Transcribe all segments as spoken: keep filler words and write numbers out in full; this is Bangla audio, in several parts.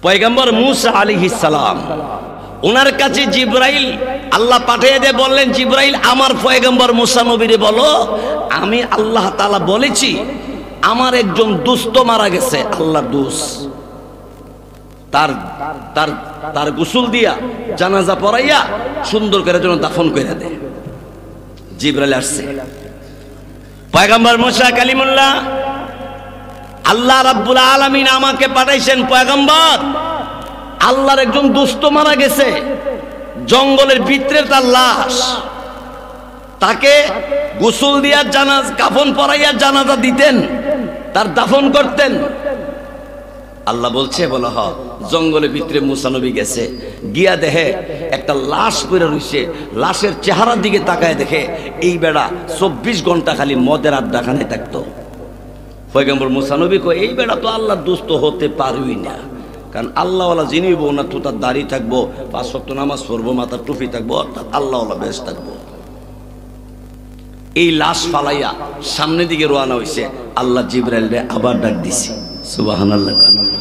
পয়গম্বর মূসা আলাইহিস সালাম, ওনার কাছে জিবরাইল আল্লাহ পাঠিয়ে দিয়ে বললেন, জিবরাইল আমার পয়গম্বর মূসা নবীরে বলো, আমি আল্লাহ তাআলা বলেছি আমার একজন দুষ্ট মারা গেছে, আল্লাহর দোস্ত, তার তার তার গোসল দিয়া জানাজা পড়াইয়া সুন্দর করে যেন দাফন করে দেয়। জিবরাইল আসছে, পয়গম্বর মূসা কালিমুল্লাহ, আল্লাহ রাব্বুল আলামিন আমাকে পাঠাইছেন পয়গম্বর, আল্লাহর একজন দুষ্ট মারা গেছে, জঙ্গলের ভিতরে তার লাশ, তাকে গোসল দিয়া জানাজ কাফন পরাইয়া জানাজা দিতেন, তার দাফন করতেন। আল্লাহ বলছে, বলো হ, জঙ্গলের ভিতরে মূসা নবী গেছে, গিয়া দেখে একটা লাশ পড়ে রইছে, লাশের চেহারার দিকে তাকায় দেখে এই বেড়া চব্বিশ ঘন্টা খালি মদের আড্ডাখানে থাকতো। পয়গম্বর মূসা নবী কয়, এই বেড়া তো আল্লাহর দোস্ত হতে পারবই না, কারণ আল্লাহওয়ালা যিনি বউ না তো তার দাড়ি থাকবো, পাঁচ ওয়াক্ত নামাজ পড়বো, মাথার টুপি থাকবো, অর্থাৎ আল্লাহওয়ালা বেশ থাকবো। এই লাশ ফালাইয়া সামনের দিকে রওনা হইছে, আল্লাহ জিবরাইলকে আবার ডাক দিছে, সুবহানাল্লাহ।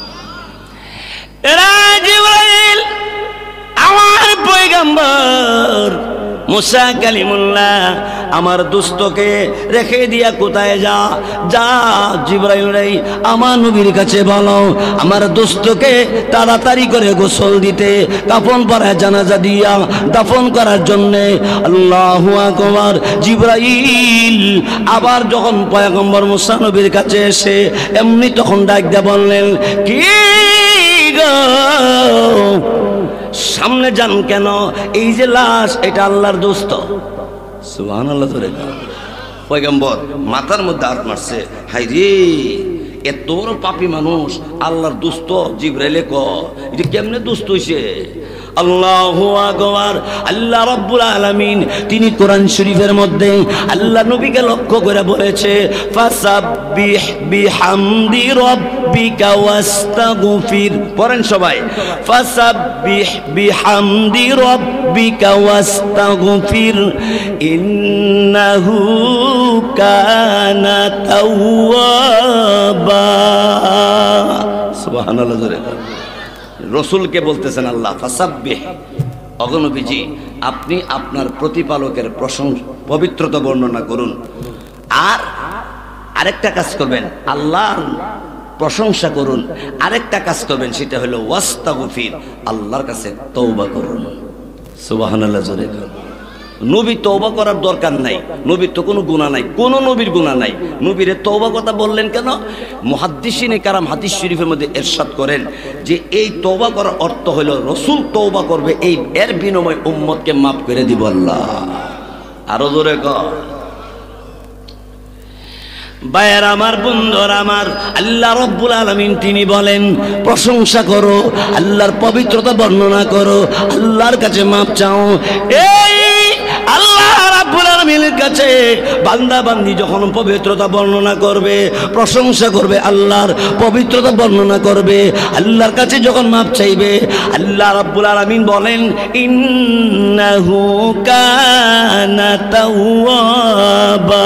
এরা জিবরাইল আমার পয়গম্বর মূসা কালিমুল্লাহ আমার দোস্তকে রেখে দিয়া কোথায় যা যা জিবরাইল রে আমার নবীর কাছে বলো আমার দোস্তকে তাড়াতাড়ি করে গোসল দিতে, কাফন পরায় জানাজা দিয়া দাফন করার জন্য। আল্লাহু আকবার। জিবরাইল আবার যখন পয়গম্বর মূসা নবীর কাছে এসে এমনি তখন ডাক দিয়ে বললেন, কি গো সামনে যান কেন? এই যে লাশ এটা আল্লাহর দোস্ত। সুবহানাল্লাহ। পয়গম্বর মাথার মধ্যে হাত মারছে, হাই রে এত বড় পাপী মানুষ আল্লাহর দোস্ত? জিবরাইলে ক এটা কেমনে দোস্ত হইছে? আল্লাহু আকবার। আল্লাহ রাব্বুল আলামিন তিনি কোরআন শরীফের মধ্যে আল্লাহ নবীকে লক্ষ্য করে বলেছে, ফাসাব্বিহ বিহামদি রাব্বিকা ওয়াস্তাগফির। পড়েন সবাই, ফাসাব্বিহ বিহামদি রাব্বিকা ওয়াস্তাগফির ইন্নাহু কানা তাওয়াবা। সুবহানাল্লাহ। রসুলকে বলতেছেন আল্লাহ, ফাসাব্বিহ, অগনবীজি আপনি আপনার প্রতিপালকের প্রশংসা পবিত্রতা বর্ণনা করুন, আর আরেকটা কাজ করবেন আল্লাহর প্রশংসা করুন, আরেকটা কাজ করবেন সেটা হলো ওয়াস্তাগফির, আল্লাহর কাছে তওবা করুন। সুবহানাল্লাহ। জোরে নবী তওবা করার দরকার নাই, নবীর তো কোনো গুনাহ নাই, কোনো নবীর গুনাহ নাই, নবীরে তওবা কথা বললেন কেন? মুহাদ্দিসিনে কারাম হাদিস শরীফের মধ্যে ইরশাদ করেন যে এই তওবা করার অর্থ হলো রসুল তওবা করবে, এই এর বিনিময়ে উম্মতকে মাফ করে দিব আল্লাহ। আরো জোরে কর। ভাইয়ের আমার, বন্ধুর আমার, আল্লাহ রাব্বুল আলামিন তিনি বলেন প্রশংসা করো, আল্লাহর পবিত্রতা বর্ণনা করো, আল্লাহর কাছে মাপ চাও। এই আল্লাহ রাব্বুল আলামিনের কাছে বান্দা বান্দি যখন পবিত্রতা বর্ণনা করবে, প্রশংসা করবে, আল্লাহর পবিত্রতা বর্ণনা করবে, আল্লাহর কাছে যখন মাপ চাইবে, আল্লাহ রাব্বুল আলামিন বলেন ইন্নাহু কানা তাওয়াবা।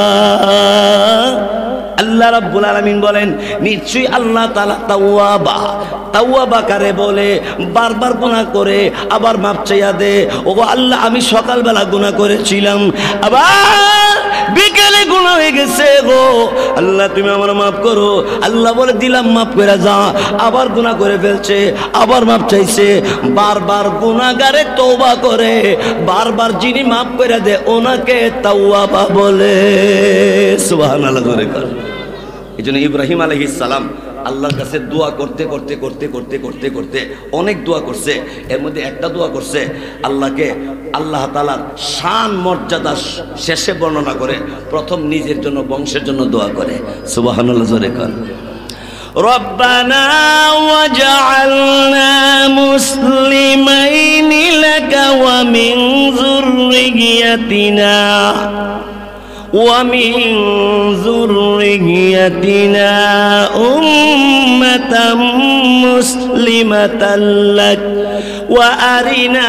আল্লাহ রাব্বুল আলামিন বলেন নিশ্চয়ই আল্লাহ তাআলা তাওয়াবা। তাওয়াবা কারে বলে? বারবার গুনাহ করে আবার মাপ চাইয়া দে। ওগো আল্লাহ আমি সকালবেলা গুনাহ করেছিলাম, আবার বিকেলে গুনাহ হয়ে গেছে গো আল্লাহ তুমি আমার মাফ করো। আল্লাহ বলে দিলাম মাফ করে যা। আবার গুনাহ করে ফেলছে, আবার মাফ চাইছে। বারবার গুনাহগারে তওবা করে, বারবার যিনি মাফ করে দেয় ওনাকে তাওয়াবা বলে। সুবহানাল্লাহ। এই জন্য ইব্রাহিম আলাইহিস সালাম আল্লাহর কাছে দোয়া করতে করতে করতে করতে করতে করতে অনেক দোয়া করছে। এর মধ্যে একটা দোয়া করছে, আল্লাহকে আল্লাহ তাআলার শান মর্যাদা শেষে বর্ণনা করে প্রথম নিজের জন্য বংশের জন্য দোয়া করে। সুবহানাল্লাহ। জোরে কর। রব্বানা ওয়াজআলনা মুসলিমাইনি লাকা ওয়া মিন যুররিয়াতিনা ومن ذريتنا أمة مسلمة لك وأرنا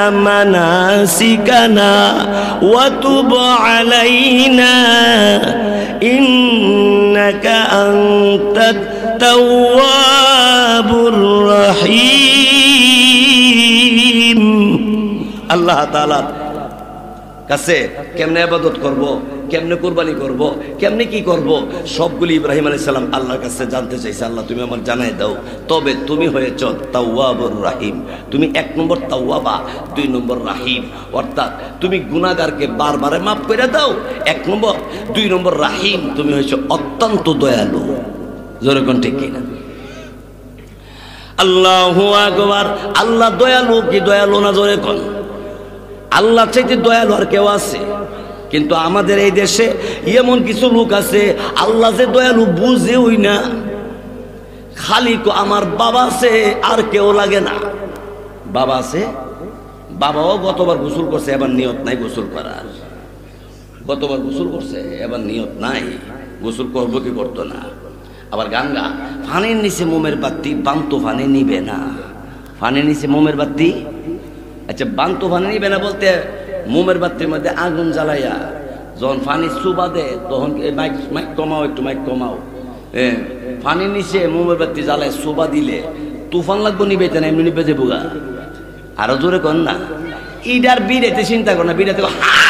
مناسكنا وتب علينا إنك أنت التواب الرحيم. আল্লাহ তাআলার কাছে কেমনে ইবাদত করব, কেমনে কুরবানি করব, কেমনে কি করব, সবগুলি ইব্রাহিম আলাইহিস সালাম আল্লাহর কাছে জানতে চাইছে। আল্লাহ তুমি আমার জানাই দাও। তবে তুমি হয়েছ তাওয়াবুর রাহিম, তুমি এক নম্বর তাওয়াবা, দুই নম্বর রাহিম, অর্থাৎ তুমি গুনাহগারকে বারবারে মাফ করে দাও এক নম্বর, দুই নম্বর রাহিম, তুমি হয়েছ অত্যন্ত দয়ালু। জোরে কোন ঠিক কিনা? আল্লাহু আকবার। আল্লাহ দয়ালু কি দয়ালু না? জোরে কোন। আল্লাহ চাইতে দয়ালু আর কেউ আছে? কিন্তু আমাদের এই দেশে এমন কিছু লোক আছে আল্লাহ যে দয়ালু বুঝেই না, খালি আমার বাবা আছে আর কেউ লাগে না। বাবা আছে, বাবাও গতবার গোসল করছে, এবার নিয়ত নাই গোসল করার। গতবার গোসল করছে, এবার নিয়ত নাই, গোসল করবো কি করতো না। আবার গাঙ্গা ফানির নিচে মোমের বাতি বান্ত ফানে নিবে না। ফানির নিচে মোমের বাতি, আচ্ছা বান্ত ফানে নিবে না বলতে মোমের বাতির মধ্যে আগুন জ্বালাইয়া যখন ফানি চুবা দেয় তখন মাইক মাইক কমাও, একটু মাইক কমাও। হ্যাঁ, ফানির নিচে মোমের বাতি জ্বালায় চুবা দিলে তুফান লাগবো নিবে না, এমনি নিবে যে বোগা। আরো জোরে কর না। ইডার বিড়াইতে চিন্তা কর না, বিড়াইতে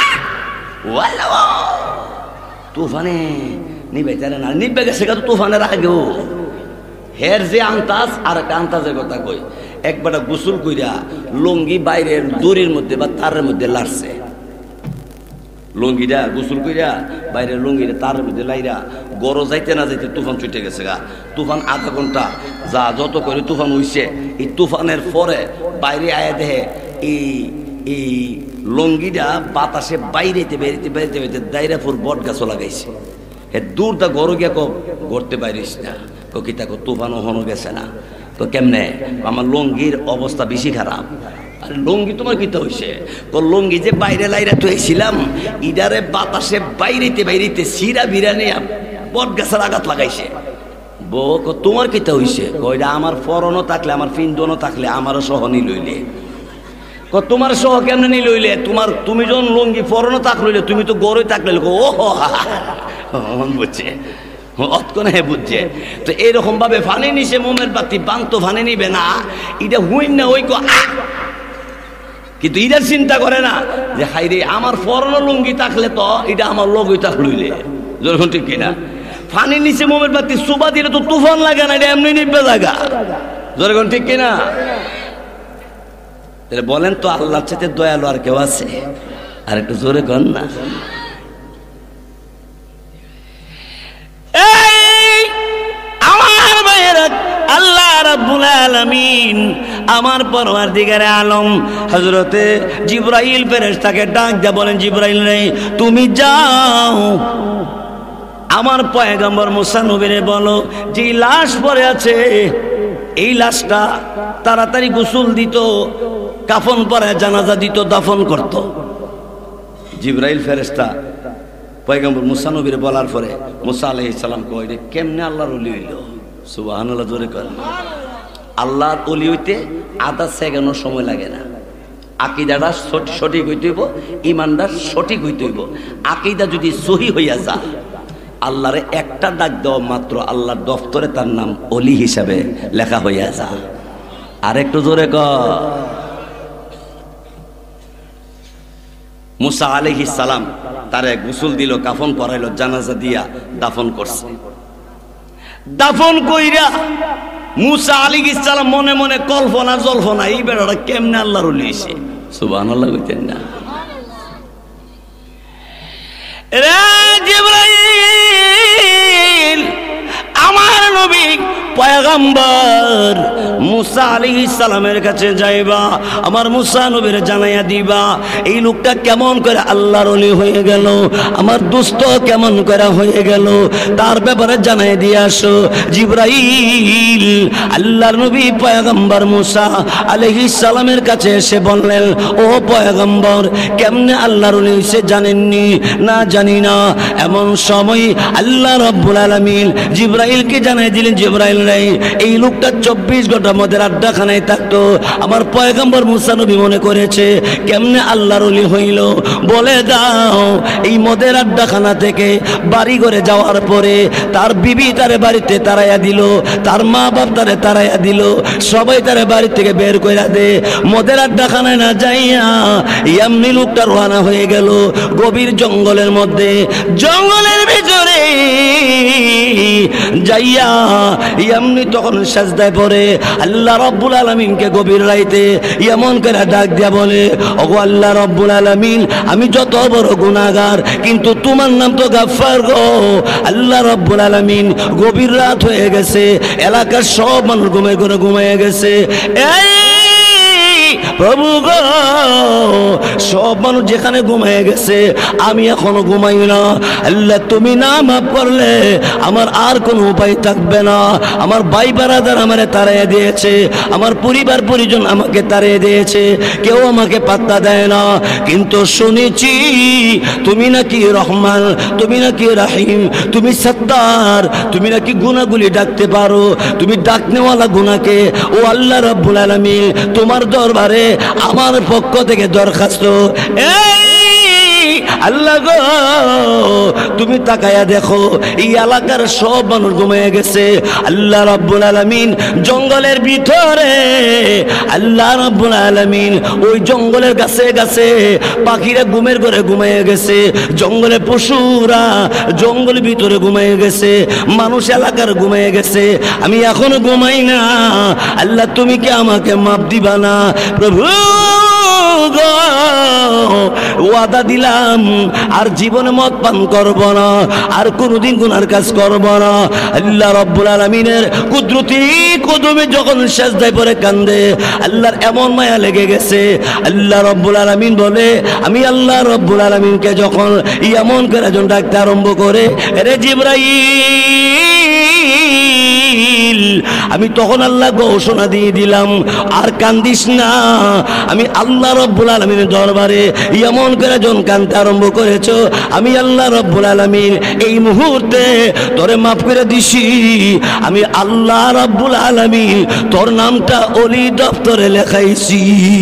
তুফানে নিবে না, নিবে গেছে তো তুফানের আগেও। হের যে আন্তাজ আর একটা আন্তাজের কথা কই, একবারটা গোসল কইরা লুঙ্গি বাইরের দড়ির মধ্যে বা তারের মধ্যে লাড়ছে, লুঙ্গিটা গোসল কইরা বাইরের লুঙ্গিটা তারের মধ্যে লাইরা গড় যাইতে না যাইতে তুফান ছুটে গেছে গা। তুফান আধা ঘন্টা যা যত করে তুফান হইছে, এই তুফানের পরে বাইরে আয়া দেহে এই এই লুঙ্গিটা বাতাসে বাইরেতে বেরিতে বেরিতে বেরিতে দাইরাপুর বট গাছও লাগাইছে। হে দূর দা গরু গিয়া কো গড়তে পারিস না, কি তাকে তুফান ওখানো গেছে না। তো কেমনে? আমার লুঙ্গির অবস্থা বেশি খারাপ। আর লুঙ্গি তোমার কিতা হয়েছে? লুঙ্গি যে বাইরে লাইরা তুইছিলাম, ইডারে বাতাসে বাইরেতে বাইরেতে সিরা বিরানি বট গাছের আঘাত লাগাইছে। বউ তোমার কিতা হয়েছে? কইরা আমার ফরনও থাকলে আমার পিন্দনও থাকলে আমারও সহ নি লইলে। তোমার সহ কেমনে নি লইলে? তোমার তুমি যখন লুঙ্গি ফরনও থাক লইলে, তুমি তো গরুই থাকলে। ও বুঝছে, অতক্ষণে হে বুঝছে। তো এইরকম ভাবে ফানি নিছে মোমের বাতি বান্ত ফানি নিবে না, এটা হুইন না ওই কিন্তু ইটার চিন্তা করে না যে হাইরে আমার ফরনো লুঙ্গি থাকলে তো এটা আমার লগই থাক লইলে। যখন ঠিক কিনা? ফানি নিচে মোমের বাতি সুবা দিলে তো তুফান লাগে না, এটা এমনি নিবে জায়গা। যখন ঠিক কিনা? বলেন তো আল্লাহর চাইতে দয়ালু আর কেউ আছে? আর একটু জোরে কর না। আমার ভাইয়েরা, আল্লাহ রাব্বুল আলামিন আমার পরওয়ারদিগারে আলম হযরতে জিবরাইল ফেরেশতাকে ডাক দিয়ে বলেন, জিবরাইল রে তুমি যাও আমার পয়গম্বর মুসা নবীরে বলো যে লাশ পড়ে আছে এই লাশটা তাড়াতাড়ি গোসল দিত, কাফন পরে জানাজা দিত, দাফন করত। জিবরাইল ফেরেশতা পয়গম্বর মুসা নবীরে বলার পরে মুসা আলাইহিস সালাম কই রে কেমনে আল্লাহর ওলি হইল? সুবহানাল্লাহ, জোরে কর। আল্লাহর ওলি হইতে আধা সেকেন্ডও সময় লাগে না। আকীদাটা সঠিক হইতে হইব, ঈমানটা সঠিক হইতে হইব। আকীদা যদি সহি হইয়া যায়, আল্লাহরে একটা ডাক দেওয়া মাত্র আল্লাহর দফতরে তার নাম ওলি হিসাবে লেখা হইয়া যায়। আর একটু জোরে কর। মুসা আলাইহিস সালাম তারে গোসল দিল, কাফন পরাইল, জানাজা দিয়া দাফন করছে। দাফন কইরা মুসা আলাইহিস সালাম মনে মনে কল্পনা জল্পনা, এই বেড়াটা কেমনে আল্লাহর ওলি হইছে। সুবহানাল্লাহ কইতেন না? রে জিবরাইল, আমার নবী পয়গম্বর মুসা আলাইহিস সালামের কাছে যাইবা, আমার মুসা নবীর জানাইয়া দিবা এই লোকটা কেমন করে আল্লাহর ওলি হয়ে গেল, আমার দোস্ত কেমন করে হয়ে গেল, তার ব্যাপারে জানাই দিয়ে আসো। জিবরাইল আল্লাহর নবী পয়গম্বর মুসা আলাইহিস সালামের কাছে এসে বললেন, ও পয়গম্বর কেমনে আল্লাহর ওলি হইছে জানেননি? না জানি না। এমন সময় আল্লাহ রাব্বুল আলামিন জিবরাইলকে জানাই দিলেন, জিবরাইল এই লোকটা চব্বিশ ঘন্টার মধ্যে আড্ডাখানায় থাকতো। আমার পয়গম্বর মুসা নবী মনে করেছে কেমনে আল্লাহর ওলি হইল, বলে দাও। এই মদের আড্ডাখানা থেকে বাড়ি করে যাওয়ার পরে তার বিবি তারে বাড়িতে তাড়াইয়া দিল, তার মা বাপ তারে তাড়াইয়া দিল, সবাই তারে বাড়ি থেকে বের করে দে। মদের আড্ডাখানায় না যাইয়া এমনি লোকটা রওনা হয়ে গেল গভীর জঙ্গলের মধ্যে। জঙ্গলের ভিতরে যাইয়া এমনি তখন সাজদায় পড়ে আল্লাহ রব্বুল আলামিনকে গভীর রাইতে এমন করে ডাক দিয়া বলে, ওগো আল্লাহ রব্বুল আলামিন, আমি যত বড় গুনাহগার, কিন্তু তোমার নাম তো গাফফার গো। আল্লাহ রব্বুল আলামিন গভীর রাত হয়ে গেছে, এলাকার সব মানুষ ঘুমিয়ে করে ঘুমিয়ে গেছে। এই প্রভু গো, সব মানুষ যেখানে ঘুমিয়ে গেছে আমি এখনো ঘুমাই না। আল্লাহ তুমি না মাফ করলে আমার আর কোনো উপায় থাকবে না। আমার ভাই বারাদার আমারে তাড়িয়ে দিয়েছে, আমার পরিবার পরিজন আমাকে তাড়িয়ে দিয়েছে, কেউ আমাকে পাত্তা দেয় না। কিন্তু শুনেছি তুমি নাকি রহমান, তুমি নাকি রাহিম, তুমি সত্তার, তুমি নাকি গুনাহগুলি ডাকতে পারো, তুমি ডাকনেওয়ালা গুনাহকে। ও আল্লাহ রাব্বুল আলামিন, তোমার দরবারে আমার পক্ষ থেকে দরখাস্ত, এই আল্লাহ গো তুমি তাকায়া দেখো এই এলাকার সব মানুষ ঘুমিয়ে গেছে। আল্লাহ রাব্বুল আলামিন জঙ্গলের ভিতরে, আল্লাহ রাব্বুল আলামিন ওই জঙ্গলের গাছে গাছে পাখিরা ঘুমের ঘরে ঘুমিয়ে গেছে, জঙ্গলের পশুরা জঙ্গলের ভিতরে ঘুমিয়ে গেছে, মানুষ এলাকার ঘুমিয়ে গেছে, আমি এখনো ঘুমাই না। আল্লাহ তুমি কি আমাকে মাপ দিবা না? প্রভু গো, ওয়াদা দিলাম আর জীবনে মদ পান করব না, আর কোনোদিন গুনার কাজ করব না। আল্লাহ রব্বুল আলামিনের কুদরতি কদমে যখন সেজদায় পড়ে কান্দে, আল্লাহর এমন মায়া লেগে গেছে। আল্লাহ রব্বুল আলামিন বলে, আমি আল্লাহ রব্বুল আলামিনকে যখন এমন করে যখন ডাকতে আরম্ভ করে, রে জিবরাইল, আমি তখন আল্লাহ ঘোষণা দিয়ে দিলাম, আর কান্দিস না। আমি আল্লাহ রব্বুল আলামিনের দরবারে এমন করে যখন কান্দতে আরম্ভ করেছো, আমি আল্লাহ রব্বুল আলামিন এই মুহূর্তে তোরে মাফ করে দিছি। আমি আল্লাহ রব্বুল আলামিন তোর নামটা ওলি দপ্তরে লেখাইছি।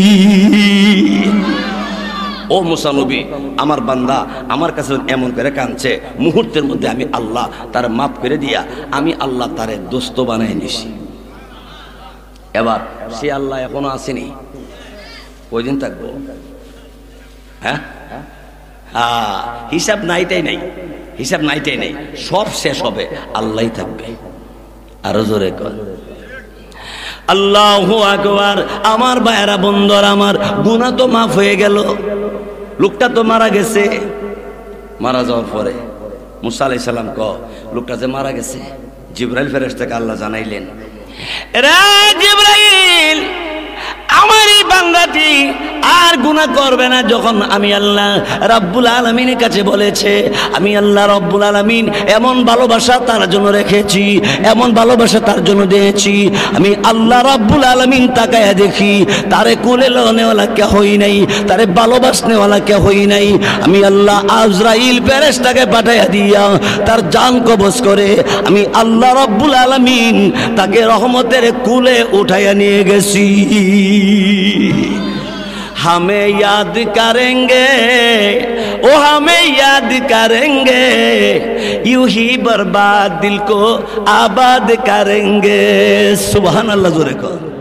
ও মুসা নবী, আমার বান্দা আমার কাছে এমন করে কাঁদছে, মুহূর্তের মধ্যে আমি আল্লাহ তার মাফ করে দিয়া আমি আল্লাহ তারে দোস্ত বানাই নিছি। এবার সে আল্লাহ এখনো আসেনি, কয়দিন থাকবো? হ্যাঁ হ্যাঁ, হিসাব নাইটাই নাই, হিসাব নাইটাই নাই, সব শেষ হবে, আল্লাহই থাকবে। আরো জোরে কর আল্লাহু আকবার। আমার ভাইয়েরা বন্ধুরা, আমার গুনাহ তো মাফ হয়ে গেল, লোকটা তো মারা গেছে। মারা যাওয়ার পরে মুসা আলাইহিস সালাম ক লোকটা যে মারা গেছে, জিবরাইল ফেরেশতাকে আল্লাহ জানাইলেন, রে জিবরাইল, আমার এই বান্দাটি আর গুনাহ করবে না। যখন আমি আল্লাহ রাব্বুল আলামিনের কাছে বলেছে, আমি আল্লাহ রাব্বুল আলামিন এমন ভালোবাসা তার জন্য রেখেছি, এমন ভালোবাসা তার জন্য দিয়েছি, আমি আল্লাহ রাব্বুল আলামিন তাকায়া দেখি তারে কোলে লওয়ালা কে হই নাই, তারে ভালোবাসনেওয়ালা কে হই নাই। আমি আল্লাহ আজরাইল ফেরেশতাকে পাঠাইয়া দিয়া তার জান কবজ করে আমি আল্লাহ রাব্বুল আলামিন তাকে রহমতের কুলে উঠাইয়া নিয়ে গেছি। हमें याद करेंगे, ओ हमें याद करेंगे, यूं ही बर्बाद दिल को आबाद करेंगे। सुभान अल्लाह जोरे को।